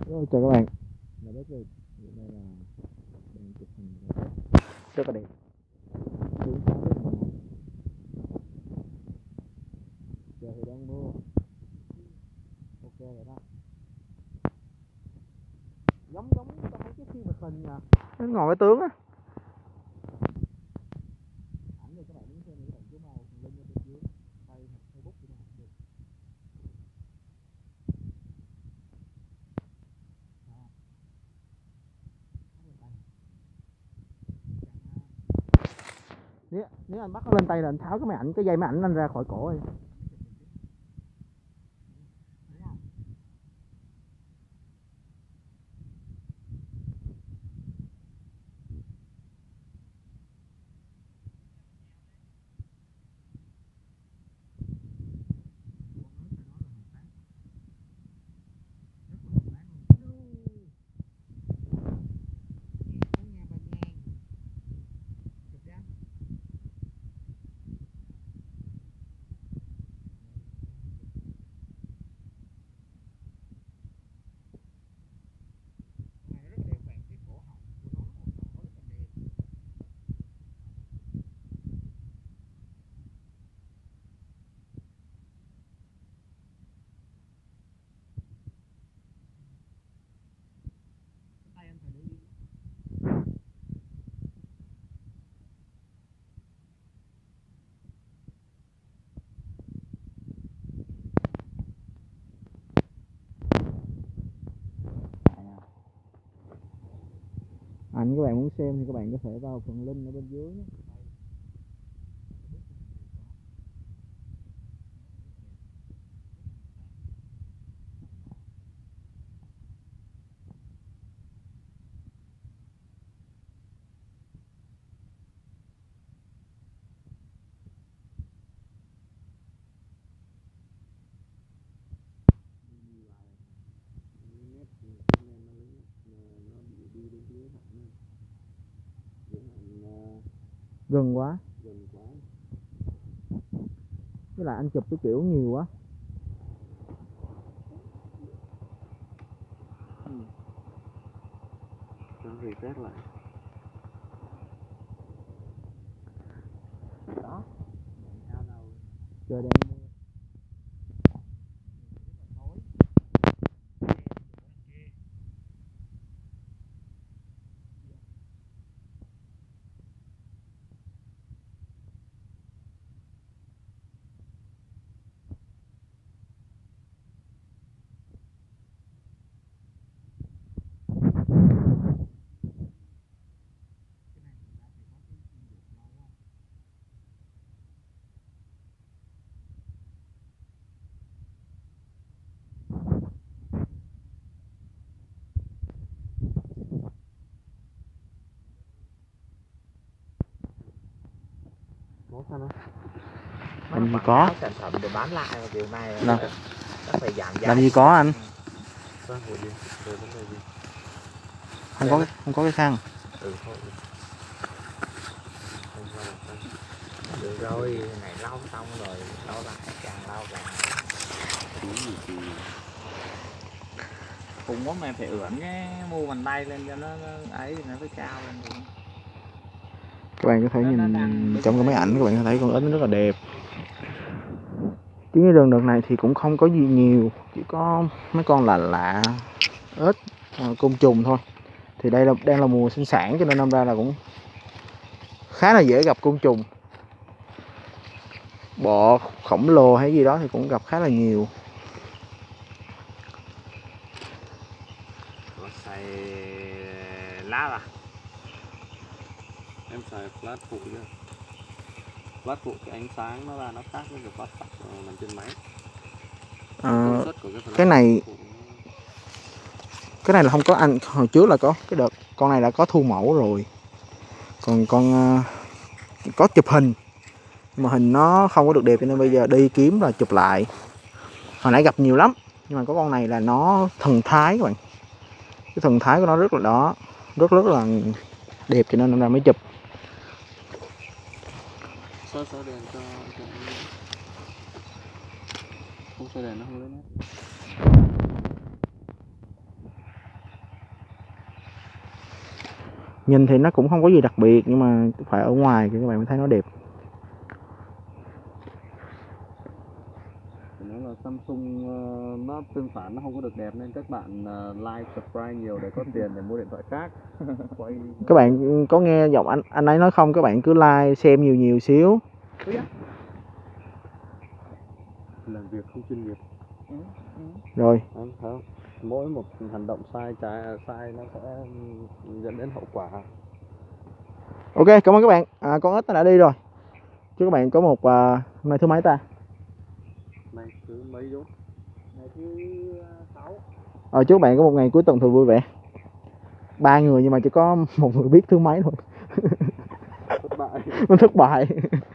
Chào các bạn, là Bếp Việt. Hiện nay là đang chụp hình rất là đẹp. Hướng sáng rất là ngầu. Trời thì đang mưa. Ok rồi đó. Giống tao thấy cái phim hoạt hình nha. Nó ngồi cái tướng á. Ảnh thì các bạn muốn xem những bạn chú màu thằng Linh ở bên dưới tay hoặc Facebook thì nó không được. Nếu anh bắt nó lên tay là anh tháo cái dây máy ảnh anh ra khỏi cổ rồi. Ảnh các bạn muốn xem thì các bạn có thể vào phần link ở bên dưới nhé. Gần quá. Với lại anh chụp cái kiểu nhiều quá. Nó reset lại. Đó. Trời đen mưa. Có sao đâu. Làm gì có. Sản phẩm để bán lại mà kiểu này Đâu? nó phải giảm giá. Làm gì có anh? Sao vụ gì? Về vấn đề gì? Không có cái khăn. Ừ thôi. Không sao được khăn. Được rồi, này lau xong rồi lau lại càng lau càng Thì cùng quá mà phải ưỡn cái mu bàn tay lên cho nó ấy thì nó phải cao lên rồi. Các bạn có thể nhìn trong cái máy ảnh các bạn có thấy con ếch nó rất là đẹp. Chuyến rừng đợt này thì cũng không có gì nhiều, chỉ có mấy con lạ ếch, côn trùng thôi. Thì đây đang là mùa sinh sản cho nên năm ra là cũng khá là dễ gặp côn trùng. Bọ khổng lồ hay gì đó thì cũng gặp khá là nhiều. Có xài lá à? em xài flash phụ nhá. Flash phụ cái ánh sáng nó ra nó khác với cái flash thật nằm trên máy. Công suất của cái này là không có, anh hồi trước là có cái đợt con này đã có thu mẫu rồi, còn con có chụp hình mà hình nó không có được đẹp cho nên bây giờ đi kiếm là chụp lại. Hồi nãy gặp nhiều lắm nhưng mà có con này là nó thần thái các bạn, cái thần thái của nó rất là đó, rất là đẹp cho nên năm nay mới chụp. soi đèn cho không soi đèn nó không lấy nét. Nhìn thì nó cũng không có gì đặc biệt, nhưng mà phải ở ngoài thì các bạn mới thấy nó đẹp. Nó là Samsung, nó tương phản nó không có được đẹp nên các bạn like subscribe nhiều để có tiền để mua điện thoại khác. Quay Các bạn có nghe giọng anh ấy nói không? Các bạn cứ like xem nhiều nhiều xíu. làm việc không chuyên nghiệp. Rồi Không, không. Mỗi một hành động sai sai nó sẽ dẫn đến hậu quả. ok, cảm ơn các bạn. Con ếch nó đã đi rồi. Chúc các bạn có một hôm nay thứ mấy ta? Này thứ mấy Dũng? Ngày thứ 6. Chúc các bạn có một ngày cuối tuần thật vui vẻ. 3 người nhưng mà chỉ có một người biết thứ mấy thôi. Thất bại. Nó thất bại.